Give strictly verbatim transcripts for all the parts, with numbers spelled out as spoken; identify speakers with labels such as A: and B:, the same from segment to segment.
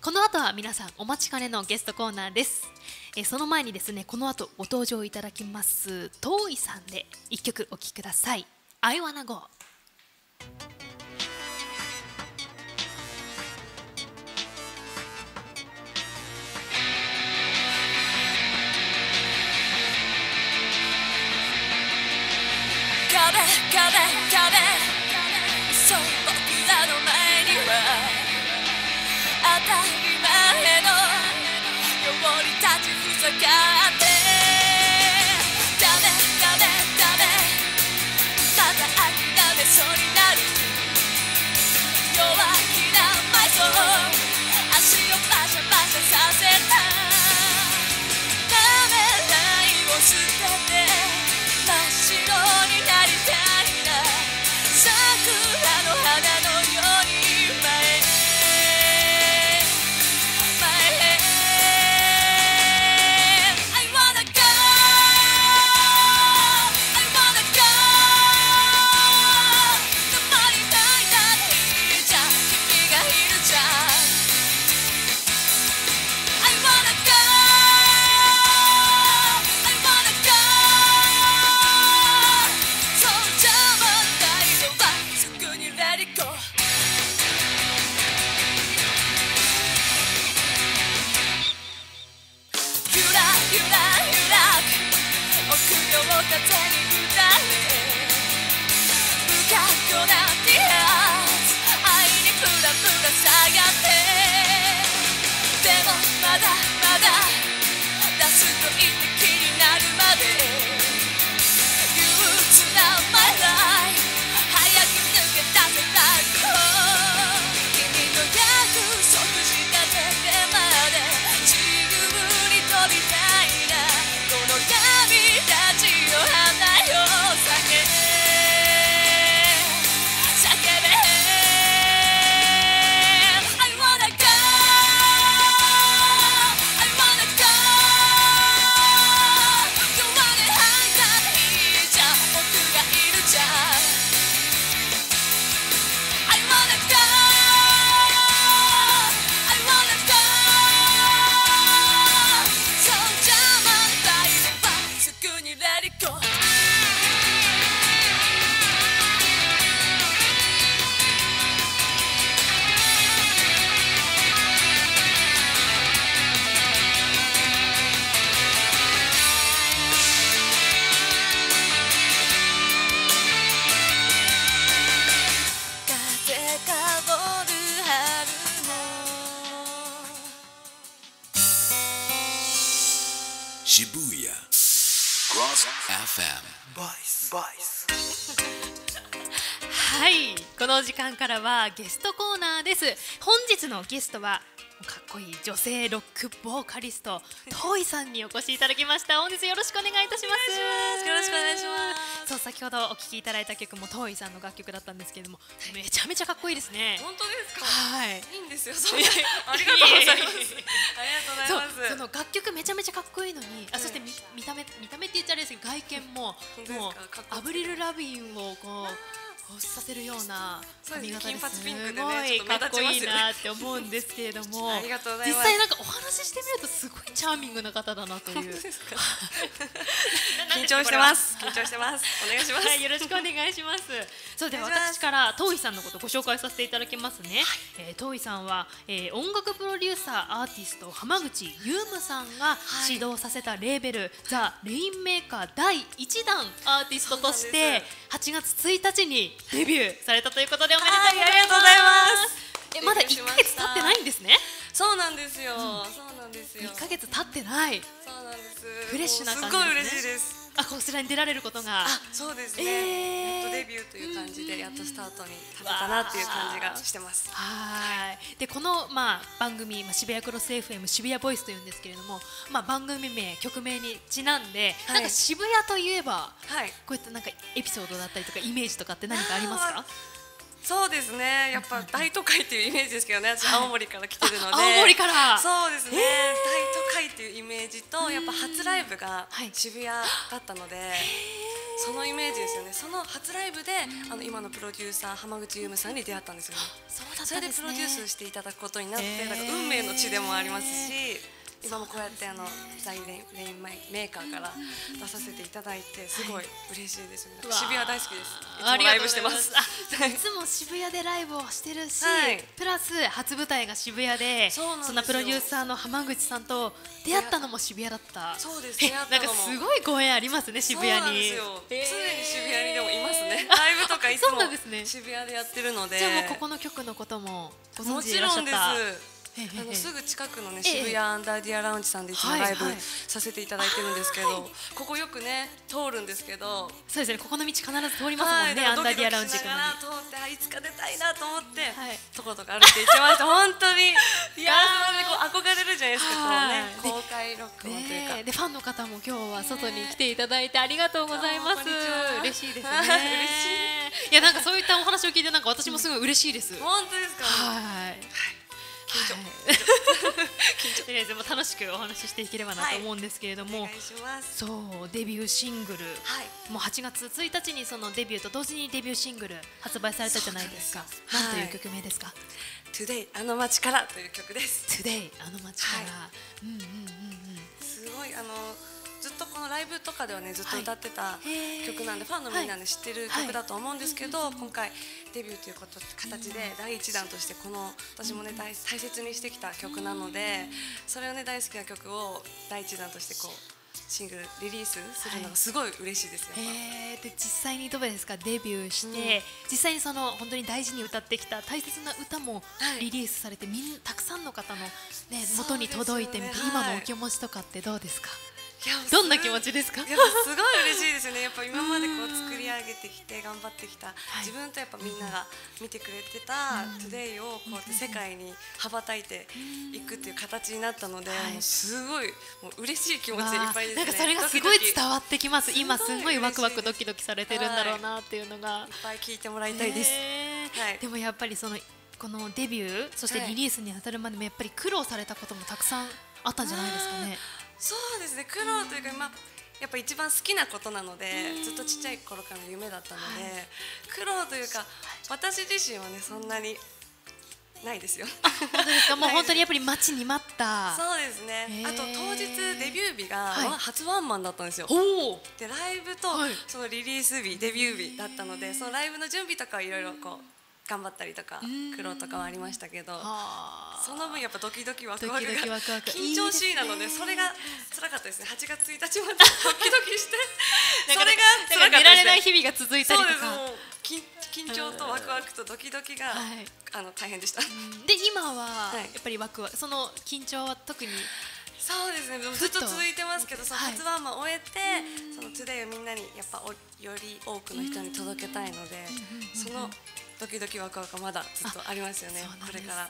A: この後は皆さんお待ちかねのゲストコーナーです。えー、その前にですね、この後ご登場いただきますトーイさんで一曲お聴きください。 I wanna go。
B: 壁壁壁、そう僕らの前には当たり前のように立ちふさがってダメダメダメ、また諦めそうになる弱気な埋葬、足をパシャパシャさせたためらいを捨てて真っ白になりたいな、桜の花のように前へ前へ I wanna go I wanna go 登りたいなっていいじゃん、君がいるじゃん I wanna go I wanna go そうじゃもんないのはすぐに Let it go。 ゆらゆらゆらく臆病風に打たれ不覚悟なティアス、愛にプラプラ下がってでもまだまだラスト一滴になるまで憂鬱な My life 早く抜け出せたら君の約束したてでまで自由に飛びたいな、この旅立ちの花よ叫べ叫べ I wanna go I wanna go 弱音吐いたっていいじゃん、僕がいるじゃん I wanna go I wanna go そうじゃ問題のはすぐに Let it go。風香る春も
C: 渋谷 Cross エフエム Boys Boys。
A: はい、この時間からはゲストコーナーです。本日のゲストはかっこいい女性ロックボーカリストトーイさんにお越しいただきました。本日よろしくお願いいたします。
B: よろしくお願いします。
A: そう、先ほどお聴きいただいた曲もトーイさんの楽曲だったんですけれども、めちゃめちゃかっこいいですね。
B: 本当ですか。
A: はい、
B: いいんですよ。そんなありがとうございます。ありがとうござい
A: そう、
B: ます。
A: その楽曲めちゃめちゃかっこいいのに、あ、そして見見た目見た目って言っちゃあれですけど、外見も
B: 本当ですか
A: もう
B: かっこいい
A: アブリル・ラビンをこう発させるような髪型です。
B: そうですね金髪ピンクでね
A: すごい
B: ちょっと目
A: かっこいい
B: 立ちますよね
A: なって思うんですけれども
B: ありがとうございます
A: 実際なんかお話ししてみるとすごいチャーミングな方だなという。
B: 本当ですか。緊張してます。緊張してます。お願いします。
A: はい、よろしくお願いします。そうでは
B: お願いします
A: 私からトーイさんのことをご紹介させていただきますね。えー、トーイさんは、えー、音楽プロデューサーアーティスト浜口優夢さんが
B: はい
A: 指導させたレーベル、ザ・レインメーカーだいいちだんアーティストとし
B: そうなん
A: て
B: です
A: はちがつついたちにデビューされたということでおめでとうございます。
B: はいありがとうございます
A: え、まだいっ
B: デビューしました
A: かげつ経ってないんですね。
B: そうなんですよ。そうなんですよ。
A: いっかげつ経ってない。
B: そうなんです。
A: フレッシュな感じ
B: すごい
A: ですね
B: 嬉しいです。
A: あ、こちらに出られることが。
B: あ、そうですね。
A: えー
B: やっとデビューという感じでやっとスタートに立てたなっていう感じがしてます。
A: はいでこの、まあ、番組、まあ、渋谷クロス エフエム 渋谷ボイスというんですけれども、まあ、番組名曲名にちなんで、
B: はい
A: なんか渋谷といえば
B: はい。
A: こういったなんかエピソードだったりとかイメージとかって何かありますか？
B: そうですね。やっぱ大都会っていうイメージですけどね。私
A: はい
B: 青森から来てるので。
A: あ青森から
B: そうですね。
A: へー
B: 大都会っていうイメージとやっぱ初ライブが
A: はい
B: 渋谷だったので、
D: そのイメージですよね。その初ライブであの今のプロデューサー浜口優夢さんに出会ったんですよね。
A: そうだったんですね。
D: それでプロデュースしていただくことになって、
A: へー
D: だから運命の地でもありますし、今もこうやってあの在レインメーカーから出させていただいてすごい嬉しいですよね。渋谷大好きです。いつもライブしてます。
A: あ、いつも渋谷でライブをしてるし、
D: はい、
A: プラス初舞台が渋谷で、そんなプロデューサーの浜口さんと出会ったのも渋谷だった。
D: そうです。出会ったのも
A: なんかすごいご縁ありますね、渋谷に。
D: そうなんですよ。常に渋谷にでもいますね。ライブとかいつも渋谷でやってるので。
A: じゃあもうここの曲のこともご存知でいらっしゃった。
D: もちろんです。あのすぐ近くのね渋谷アンダーディアラウンジさんでいつもライブさせていただいてるんですけど、ここよくね通るんですけど、
A: そうですね、ここの道必ず通りますもんね、アンダーディアラウンジ
D: 行くのに通っていつか出たいなと思ってとことか歩いて行ってました。本当にいやーこう憧れるじゃないですか、こうね公開録音というか。
A: でファンの方も今日は外に来ていただいてありがとうございます。嬉しいですね。嬉しい。いやなんかそういったお話を聞いてなんか私もすごい嬉しいです。
D: 本当ですか。
A: はい。緊張。とりあえずも楽しくお話ししていければなと思うんですけれども、そうデビューシングル、もうはちがつついたちにそのデビューと同時にデビューシングル発売されたじゃないですか。なんという曲名ですか。
D: Today あの街からという曲です。
A: Today あの街から。うんうんうんうん。
D: すごいあのずっとこのライブとかではねずっと歌ってた曲なんで、ファンのみんなね知ってる曲だと思うんですけど、今回デビューということ形でだいいちだんとしてこの私もね大切にしてきた曲なので、それをね大好きな曲をだいいちだんとしてこうシングルリリースするのがすごい嬉しいですよ。
A: えー、で実際にどうですか、デビューして、うん、実際にその本当に大事に歌ってきた大切な歌もリリースされて、はい、みんたくさんの方の、ね、元に届いてみて、ね、今のお気持ちとかってどうですか。どんな気持ちですか。
D: やっぱすごい嬉しいですよね。やっぱ今までこう作り上げてきて頑張ってきた、自分とやっぱみんなが見てくれてた Today をこうやって世界に羽ばたいていくっていう形になったので、もうすごいもう嬉しい気持ちでいっぱいですね。
A: なんかそれがすごい伝わってきます。今すごいワクワクドキドキされてるんだろうなっていうのが、
D: いっぱい聞いてもらいたいです。
A: でもやっぱりそのこのデビューそしてリリースにあたるまでもやっぱり苦労されたこともたくさんあったんじゃないですかね。
D: そうですね、苦労というか、まあ、やっぱ一番好きなことなので、ずっとちっちゃい頃からの夢だったので、はい、苦労というか私自身はねそんなにないですよ。
A: 本当ですか。もう本当にやっぱり待ちに待った。
D: そうですね。あと当日デビュー日が、はい、初ワンマンだったんですよ。でライブとそのリリース日、デビュー日だったので、そのライブの準備とかはいろいろこう頑張ったりとか苦労とかはありましたけど、その分やっぱドキドキワクワクが緊張しいなので、それが辛かったですね。はちがつついたちまでドキドキしてそれが辛かったですね。
A: 寝られない日々が続いたりとか。
D: 緊張とワクワクとドキドキが、はい、あの大変でした。で
A: 今はやっぱりワクワク、その緊張は特に。
D: そうですね、ずっと続いてますけど、その初ワンマンを終えて、その Today をみんなにやっぱより多くの人に届けたいので、そのドキドキワクワクまだずっとありますよね。これから。はい。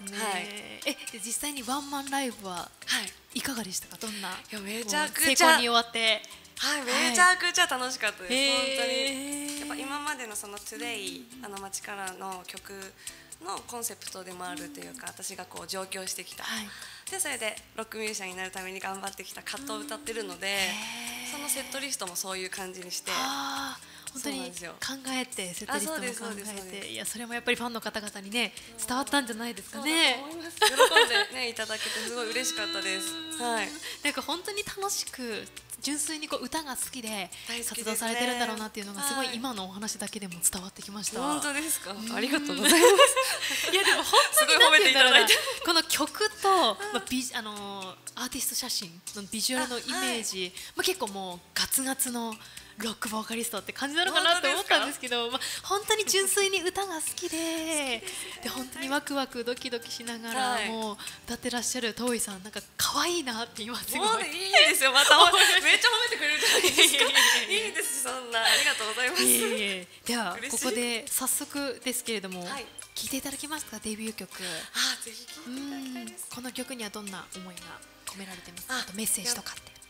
A: え、実際にワンマンライブはいかがでしたか。どんな。い
D: やめちゃくちゃ
A: 成功に終わって。
D: はい、めちゃくちゃ楽しかったです。本当に。やっぱ今までのその Today あの街からの曲のコンセプトでもあるというか、私がこう上京してきた。でそれでロックミュージシャンになるために頑張ってきた葛藤を歌ってるので、そのセットリストもそういう感じにして。
A: 本当に考えてセットリストも考えて、いやそれもやっぱりファンの方々にね伝わったんじゃないですかね。
D: 喜んでねいただけてすごい嬉しかったです。はい。
A: なんか本当に楽しく純粋にこう歌が好きで活動されてるんだろうなっていうのがすごい今のお話だけでも伝わってきました。
D: 本当ですか。ありがとうございます。
A: いやでも本当に
D: すごい褒めていただいて、
A: この曲とまあビあのアーティスト写真のビジュアルのイメージ、まあ結構もうガツガツのロックボーカリストって感じなのかなって思ったんですけど、まあ、本当に純粋に歌が好きでで本当にワクワクドキドキしながらもう歌ってらっしゃるトーイさん、なんか可愛いなって今すごい。
D: いいですよ、まためっちゃ褒めてくれるじゃないですか。いいです、そんなありがとうございます。
A: ではここで早速ですけれども、はい、聴いていただけますか、デビュー曲。
D: あ、ぜひ聴いていただきたいです。
A: この曲にはどんな思いが込められてますか。あとメッセージとかって。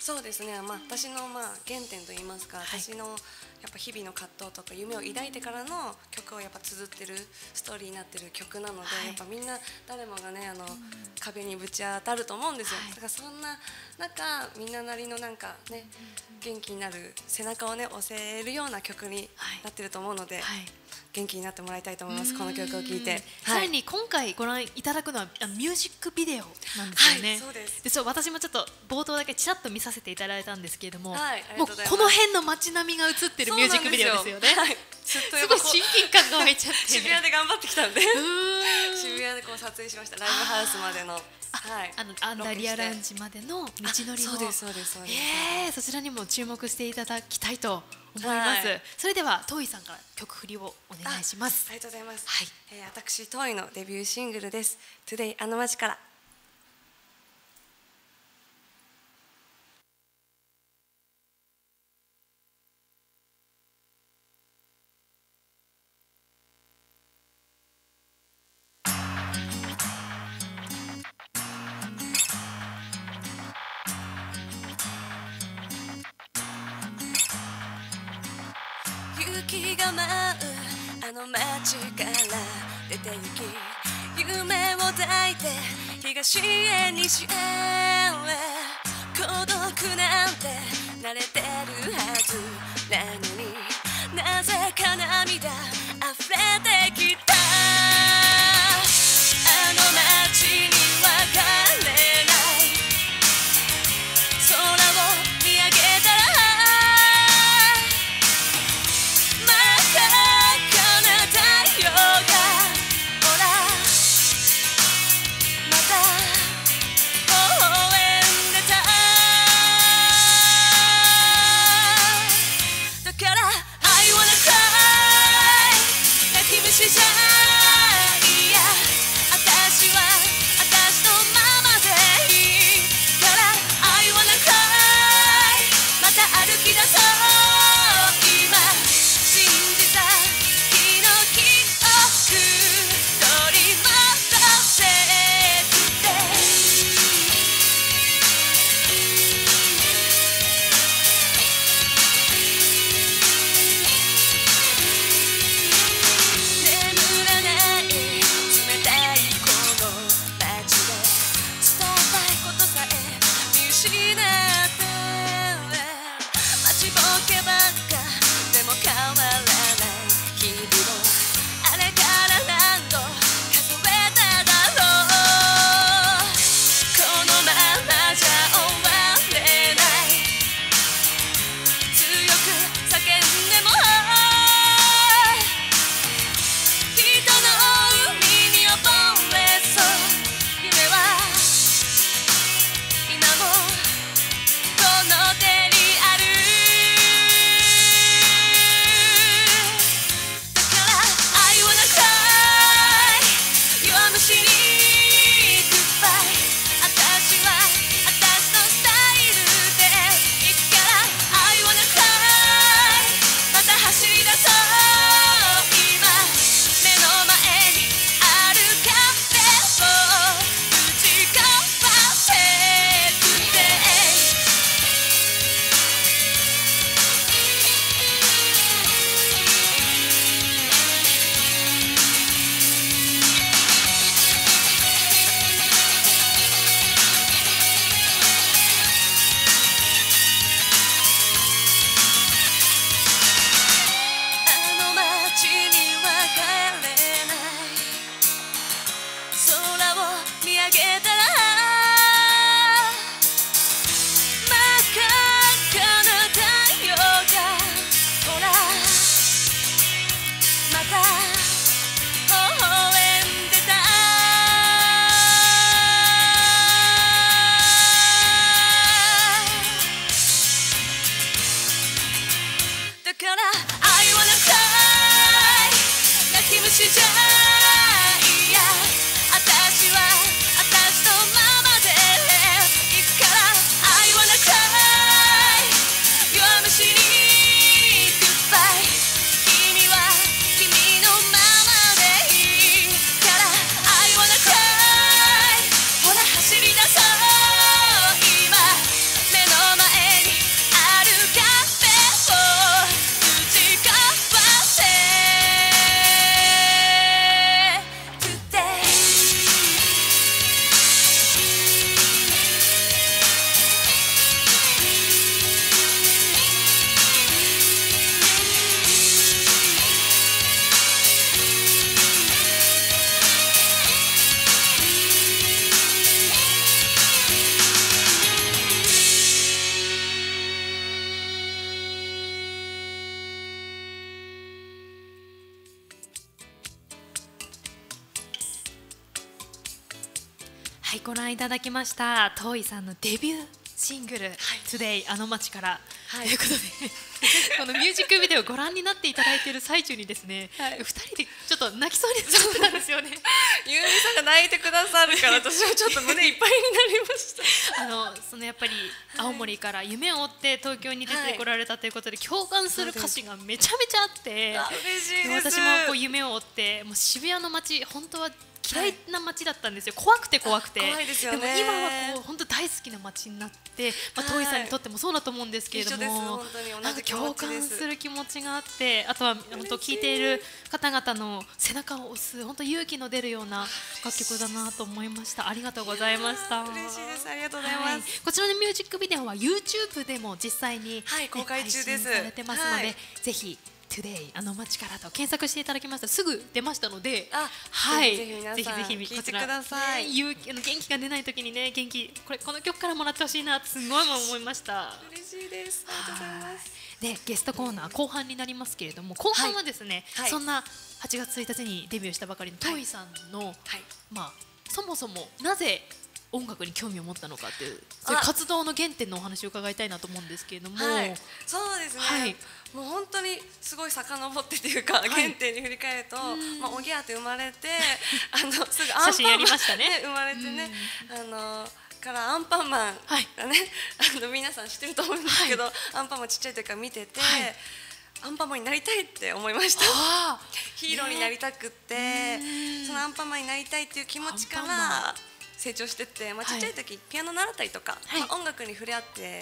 D: そうですね、まあ、私のまあ原点といいますか、はい、私のやっぱ日々の葛藤とか夢を抱いてからの曲をやっぱ綴ってるストーリーになってる曲なので、はい、やっぱみんな誰もがねあの、うん、壁にぶち当たると思うんですよ、はい、だからそんな中みんななりのなんかね、うん、元気になる背中をね押せるような曲になってると思うので、はいはい、元気になってもらいたいと思います。この曲を聴いて、はい、
A: さらに今回ご覧いただくのはミュージックビデオなんですよね。
D: はい、そうです。
A: で、そう私もちょっと冒頭だけちらっと見させていただいたんですけれども、
D: はい、
A: もうこの辺の街並みが映ってるミュージックビデオですよね。
D: はい、
A: すごい親近感が湧いちゃって
D: 渋谷で頑張ってきたんで渋谷でこう撮影しました。ライブハウスまでの、はい、
A: あのアンダーリアラウンジまでの道のりの、
D: そうですそうですそうです、
A: えー、そちらにも注目していただきたいと思います、はい、それではトーイさんから曲振りをお願いします。
D: あ, ありがとうございます、はい、えー、私トーイのデビューシングルです。 Today あの街から。雪が舞うあの街から出て行き、夢を抱いて東へ西へ、孤独なんて慣れてるはずなのに、なぜか涙溢れてきた。あの街に別れない空を見上げたら、Oh
A: はい、ご覧いただきましたトイさんのデビューシングル、はい、Today あの街から、はい、ということでこのミュージックビデオをご覧になっていただいている最中にですね、はい、ふたりでちょっと泣きそうになっちゃったんですよね
D: ゆうみさんが泣いてくださるから私はちょっと胸いっぱいになりました
A: あのそのやっぱり青森から夢を追って東京に出てこられたということで、はい、共感する歌詞がめちゃめちゃあって、
D: あ嬉しいです。
A: 私もこう夢を追ってもう渋谷の街本当は嫌いな街だったんですよ。怖くて怖くて。
D: 怖いですよね。
A: でも今はこう本当大好きな街になって、まあ、トイさんにとってもそうだと思うんですけれども、なんか共感する気持ちがあって、あとは本当聞いている方々の背中を押す本当勇気の出るような楽曲だなと思いました。ありがとうございました。
D: 嬉しいです。ありがとうございます。はい、
A: こちらのミュージックビデオは YouTube でも実際に、ね、
D: はい、公開中です。
A: 配信されてますので、はい、ぜひ。Today あの街からと検索していただきましたらすぐ出ましたので、
D: あ、はい、ぜひ皆さん聞いてください。
A: 勇気、あの元気が出ない時にね、元気これこの曲からもらってほしいなってすごい思いました。
D: 嬉しいです。ありがとうございます。
A: でゲストコーナー後半になりますけれども、後半はですね、はい、そんなはちがつついたちにデビューしたばかりのトイさんの、はい、まあそもそもなぜ音楽に興味を持ったのかっていうそういう活動の原点のお話を伺いたいなと思うんですけれども、
D: はい、そうですね、はい、もう本当にすごい遡ってというか、はい、原点に振り返ると、まあ、おぎゃーって生まれてあのすぐアンパンマン、
A: 写真やりましたね、
D: ね、生まれてね、あのからアンパンマンがね、はい、あの皆さん知ってると思うんですけど、はい、アンパンマンちっちゃい時から見てて、はい、アンパンマンになりたいって思いましたヒーローになりたくって、ね、そのアンパンマンになりたいっていう気持ちから成長してって、まあ、ちっちゃい時、はい、ピアノ習ったりとか、はい、まあ、音楽に触れ合って、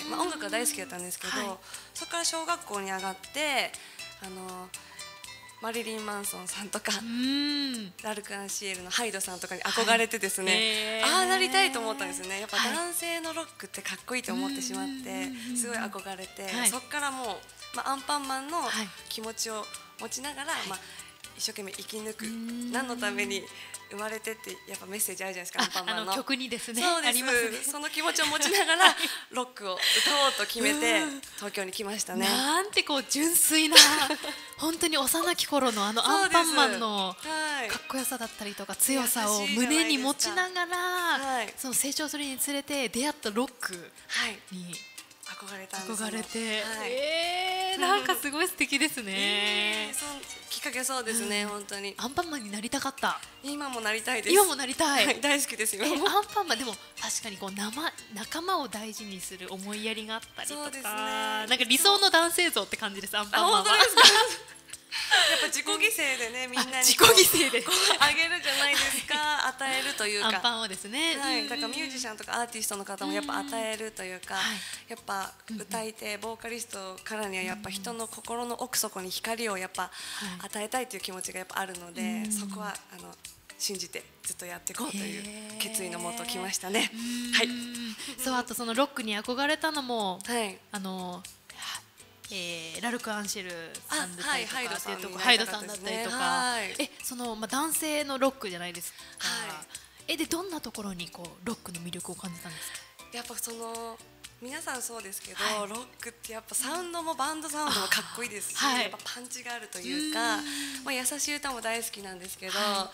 D: まあ、音楽が大好きだったんですけど、はい、そこから小学校に上がってあのマリリン・マンソンさんとかラルク・アンシエルのハイドさんとかに憧れてですね、はい、ああなりたいと思ったんですよね。やっぱ男性のロックってかっこいいと思ってしまってすごい憧れて、はい、そこからもう、まあ、アンパンマンの気持ちを持ちながら、はい、まあ、一生懸命生き抜く、何のために生まれてってやっぱメッセージあるじゃないですか、アンパンマンの。
A: あの曲にですね。
D: そうです。
A: ありますね。
D: その気持ちを持ちながらロックを歌おうと決めて東京に来ましたね。
A: なんてこう純粋な本当に幼き頃のあのアンパンマンのかっこよさだったりとか強さを胸に持ちながら、はい、その成長するにつれて出会ったロックに、はい、
D: 憧れたんです。
A: 憧れて、
D: はい、
A: えー、なんかすごい素敵ですね。
D: えー、そのきっかけそうですね、うん、本当に。
A: アンパンマンになりたかった。
D: 今もなりたいです。
A: 今もなりたい。
D: はい、大好きですよ。
A: えー、アンパンマンでも確かにこう生仲間を大事にする思いやりがあったりとか、そうですね、なんか理想の男性像って感じです。アンパンマンは。
D: やっぱ自己犠牲でね、みんなに
A: 自己犠牲で
D: あげるじゃないですか、与えるというか、
A: アンパンをですね、
D: はい、だからミュージシャンとかアーティストの方もやっぱ与えるというか、やっぱ歌い手ボーカリストからにはやっぱ人の心の奥底に光をやっぱ与えたいという気持ちがやっぱあるので、そこはあの信じてずっとやっていこうという決意のもと来ましたね。はい。
A: そう、あとそのロックに憧れたのも、
D: はい、
A: あのえー、ラルク・アンシェルさんだったりとか、
D: ハイドさん、
A: ハイドさんだったりとか、はい、えその、まあ、男性のロックじゃないですか、はい、えでどんなところにこうロックの魅力を感じたんですか。
D: やっぱその皆さんそうですけど、はい、ロックってやっぱサウンドもバンドサウンドもかっこいいですし、はい、やっぱパンチがあるというか、まあ、優しい歌も大好きなんですけど、はい、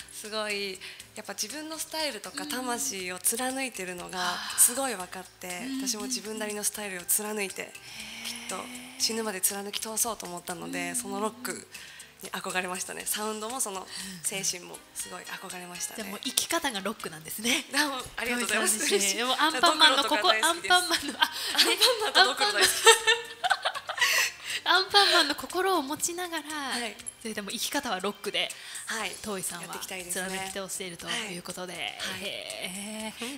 D: すごいやっぱ自分のスタイルとか魂を貫いてるのがすごい分かって、私も自分なりのスタイルを貫いてきっと死ぬまで貫き通そうと思ったので、そのロックに憧れましたね。サウンドもその精神もすごい憧れましたね。
A: でも生き方がロックなんですね。
D: ありがとうございます。
A: でもアンパンマンのここアンパンマンのあ、アンパン
D: マンとドクロ大好き。
A: アンパンマンの心を持ちながら、はい、それでも生き方はロックで、はい、トイさんは貫き通しているということで、はい、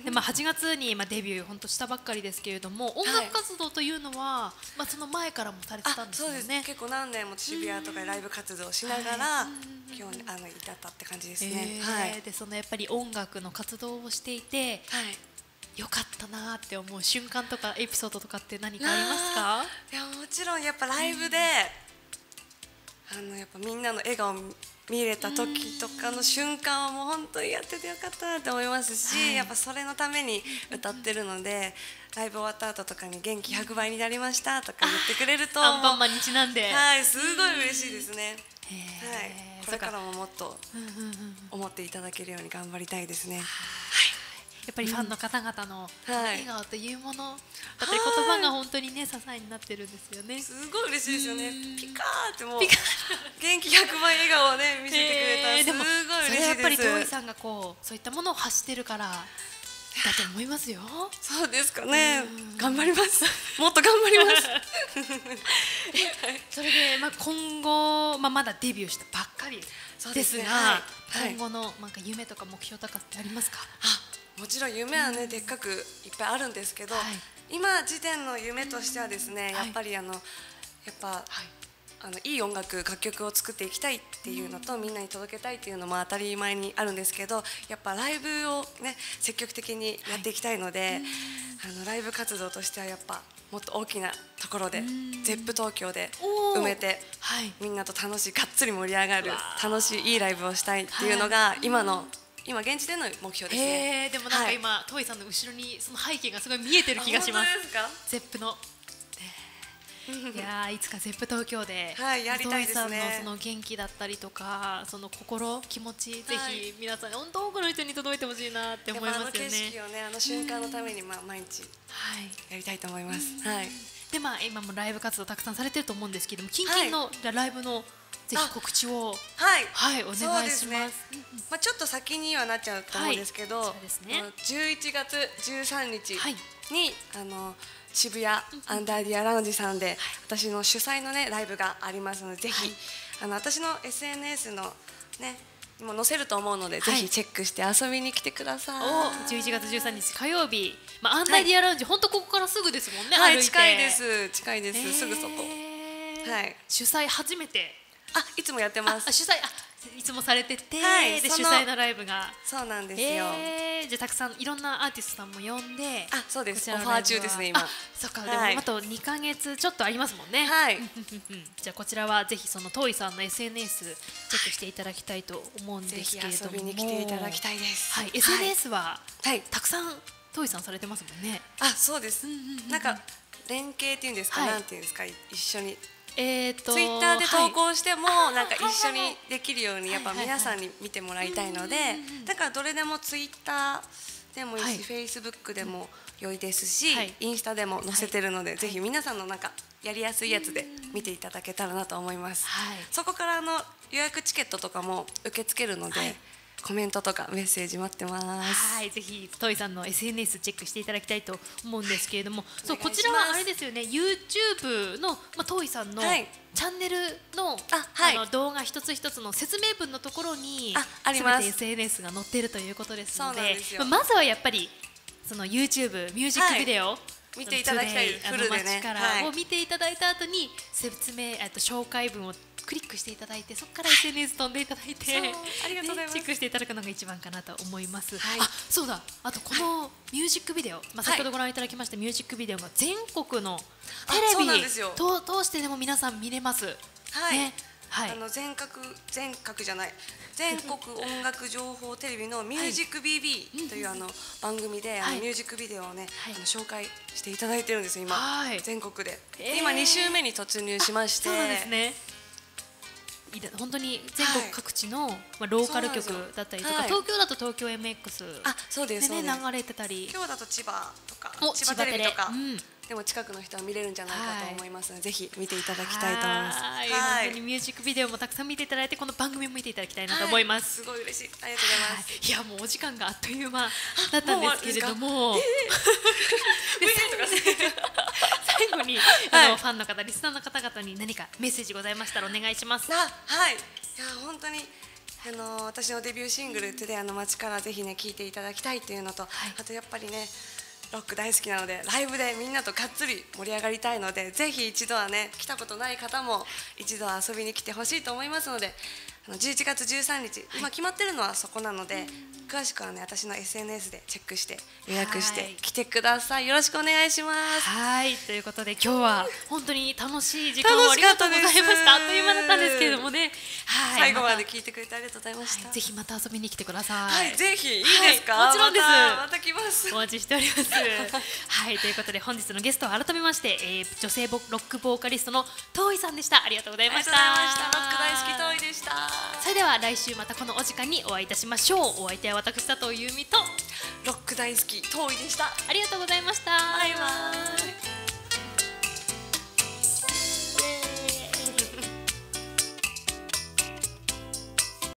A: でまあはちがつにまあデビュー本当したばっかりですけれども、音楽活動というのは、まあその前からもされてたんですよね。
D: そうですね。結構何年も渋谷とかでライブ活動をしながら今日あの至ったって感じですね。はい。
A: でそのやっぱり音楽の活動をしていて、はい。よかったなって思う瞬間とかエピソードとかって何かありますか？
D: いやもちろんやっぱライブで、うん、あのやっぱみんなの笑顔見れた時とかの瞬間はもう本当にやっててよかったなって思いますし、はい、やっぱそれのために歌ってるので、ライブ終わった後とかに元気ひゃくばいになりましたとか言ってくれると
A: アンパンマンにちなんで、
D: はい、すごい嬉しいですね。はい、これからももっと思っていただけるように頑張りたいですね。はい。
A: っぱりファンの方々の笑顔というものだったり言葉が本当にね支えになってるんですよね。
D: すごい嬉しいですよね。ピカーってもう元気ひゃくばい笑顔をね見せてくれたらすごい嬉しいです。
A: でもそれはやっぱり遠井さんがこうそういったものを発してるからだと思いますよ。
D: そうですかね。頑張ります。もっと頑張ります。
A: それでまあ今後まあまだデビューしたばっかりですが、今後のなんか夢とか目標とかってありますか？
D: あ、もちろん夢はねでっかくいっぱいあるんですけど、今時点の夢としてはですね、やっぱりあのやっぱあのいい音楽楽曲を作っていきたいっていうのと、みんなに届けたいっていうのも当たり前にあるんですけど、やっぱライブをね積極的にやっていきたいので、あのライブ活動としてはやっぱもっと大きなところで ゼップ 東京で埋めて、みんなと楽しいがっつり盛り上がる楽しいいいライブをしたいっていうのが今の今現時点の目標ですね。
A: でもなんか今遠井さんの後ろにその背景がすごい見えてる気がします。ゼップ のいやいつか ゼップ 東京で遠井さんのその元気だったりとかその心気持ちぜひ皆さん本当多くの人に届いてほしいなって思いますよね。
D: あの景色をねあの瞬間のためにまあ毎日やりたいと思います。はい。
A: でまあ今もライブ活動たくさんされてると思うんですけども、近々のライブのぜひ告知を
D: はい
A: はいお願いします。
D: まあちょっと先にはなっちゃうと思うんですけど、じゅういちがつじゅうさんにちにあの渋谷アンダーディアラウンジさんで私の主催のねライブがありますので、ぜひあの私の エスエヌエス のねもう載せると思うのでぜひチェックして遊びに来てください。
A: じゅういちがつじゅうさんにち火曜日、まあアンダーディアラウンジ本当ここからすぐですもんね。
D: はい、近いです近いですすぐそこ。はい。
A: 主催初めて。
D: あ、いつもやってます。
A: 主催いつもされてて、で主催のライブが
D: そうなんですよ。
A: じゃあたくさんいろんなアーティストさんも呼んで、
D: あ、そうです。オファー中ですね今。
A: そっか、でもあとにかげつちょっとありますもんね。
D: はい。
A: じゃあこちらはぜひその遠井さんの エスエヌエス チェックしていただきたいと思うんですけれども、
D: ぜひ遊びに来ていただきたいです。
A: はい、エスエヌエス はたくさん遠井さんされてますもんね。
D: あ、そうです。なんか連携っていうんですか、なんていうんですか、一緒に。
A: えーと
D: ツイッターで投稿してもなんか一緒にできるようにやっぱ皆さんに見てもらいたいので、だからどれでもツイッターでもいいし、フェイスブックでも良いですし、インスタでも載せてるので、ぜひ皆さんのなんかやりやすいやつで見ていただけたらなと思います。そこからの予約チケットとかも受け付けるので、コメントとかメッセージ待ってます。
A: はい、ぜひ遠井さんの エスエヌエス チェックしていただきたいと思うんですけれども、そうこちらはあれですよね、YouTube のまあ遠井さんのチャンネルのあの動画一つ一つの説明文のところにすべて エスエヌエス が載っているということですので、まずはやっぱりその YouTube ミュージックビデオ
D: 見ていただきたい。フルでね。
A: を見ていただいた後に説明えっと紹介文をクリックしていただいて、そこから エスエヌエス 飛んでいただいて、
D: ありがとうございます。
A: チェックしていただくのが一番かなと思います。あ、そうだ。あとこのミュージックビデオ、まあ先ほどご覧いただきましたミュージックビデオが全国のテレビと通してでも皆さん見れます。
D: はい。あの全国全国じゃない全国音楽情報テレビのミュージック ビービー というあの番組であのミュージックビデオをねあの紹介していただいてるんですよ今全国で。今に週目に突入しまして。
A: そうですね。本当に全国各地の、まあ、ローカル曲だったりとか、東京だと東京 エムエックス でね流れてたり、
D: 今日だと千葉とか千葉テレビとか、でも近くの人は見れるんじゃないかと思いますので、ぜひ見ていただきたいと思います。
A: はい、本当にミュージックビデオもたくさん見ていただいて、この番組も見ていただきたいなと思います。
D: すごい嬉しい。ありがとうございます。
A: いやもうお時間があっという間だったんですけれども、最後にあのファンの方、リスナーの方々に何かメッセージございましたらお願いします。
D: はい。いや本当にあの私のデビューシングル「トゥデイの街」からぜひね聴いていただきたいというのと、あとやっぱりねロック大好きなのでライブでみんなとがっつり盛り上がりたいので、ぜひ一度はね来たことない方も一度は遊びに来てほしいと思いますので、あのじゅういちがつじゅうさんにち、今決まってるのはそこなので、詳しくはね私の エスエヌエス でチェックして予約して来てください。よろしくお願いします。
A: はい、ということで今日は本当に楽しい時間をありがとうございました。あっという間だったんですけれどもね、
D: はい、最後まで聞いてくれてありがとうございました。
A: ぜひまた遊びに来てくださ
D: い。はい、ぜひいいですか。
A: もちろんです。
D: また来ます。
A: お待ちしております。はい、ということで本日のゲストは改めまして、えー、女性ロックボーカリストの遠井さんでした。ありがとうございました。
D: ありがとうございました。ロック大好き遠井でした。
A: それでは来週またこのお時間にお会いいたしましょう。お相手は私佐藤優美と
D: ロック大好き遠いでした。
A: ありがとうございました。
D: バイバイ。